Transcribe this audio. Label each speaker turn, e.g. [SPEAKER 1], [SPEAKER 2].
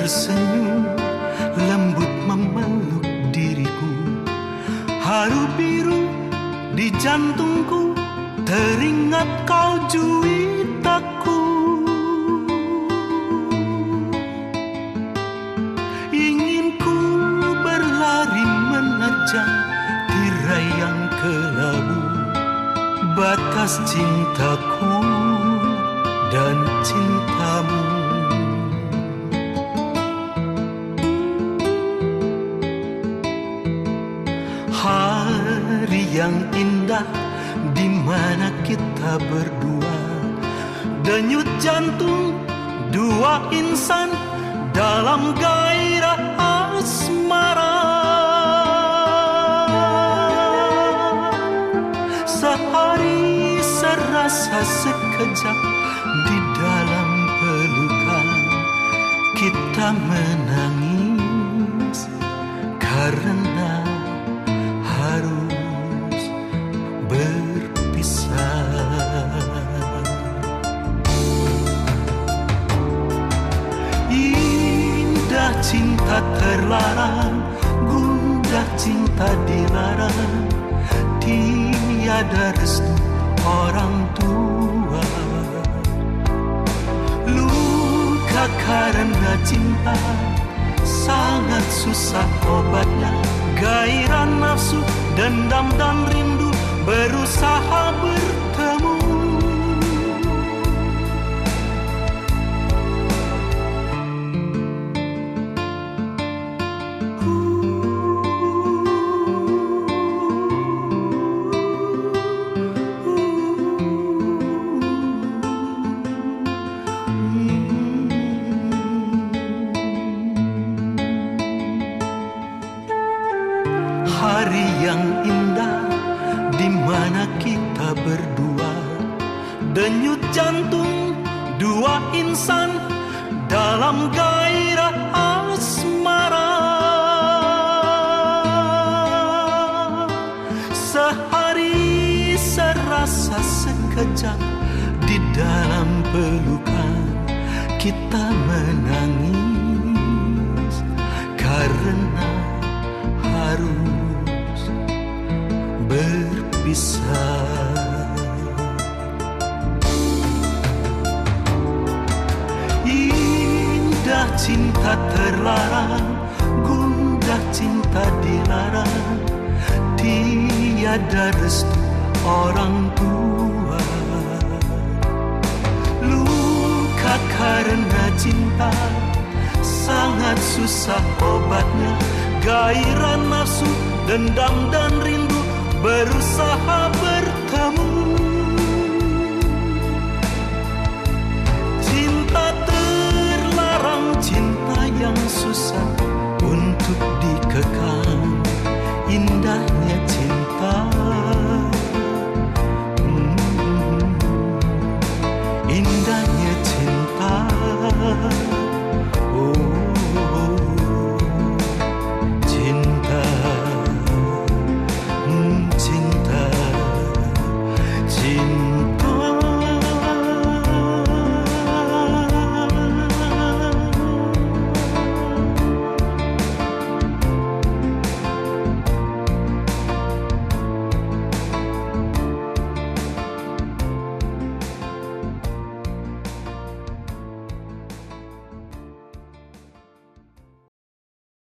[SPEAKER 1] tersenyum lembut memeluk diriku. Haru biru di jantungku, teringat kau juwitaku. Ingin ku berlari menerjang tirai yang kelabu, batas cintaku dan cintamu. Hari yang indah di mana kita berdua, denyut jantung dua insan dalam gairah asmara. Sehari serasa sekejap di dalam pelukan, kita menangis karena harus berpisah. Indah cinta terlarang, gundah cinta dilarang, tiada restu orang tua. Luka karena cinta sangat susah obatnya. Gairah nafsu, dendam dan rindu berusaha bertemu. Hari yang indah di mana kita berdua, denyut jantung dua insan dalam gairah asmara. Sehari serasa sekejap di dalam pelukan, kita menangis karena harus berpisah. Indah cinta terlarang, gundah cinta dilarang, tiada restu orang tua. Luka karena cinta sangat susah obatnya. Gairah nafsu, dendam dan rindu berusaha bertemu.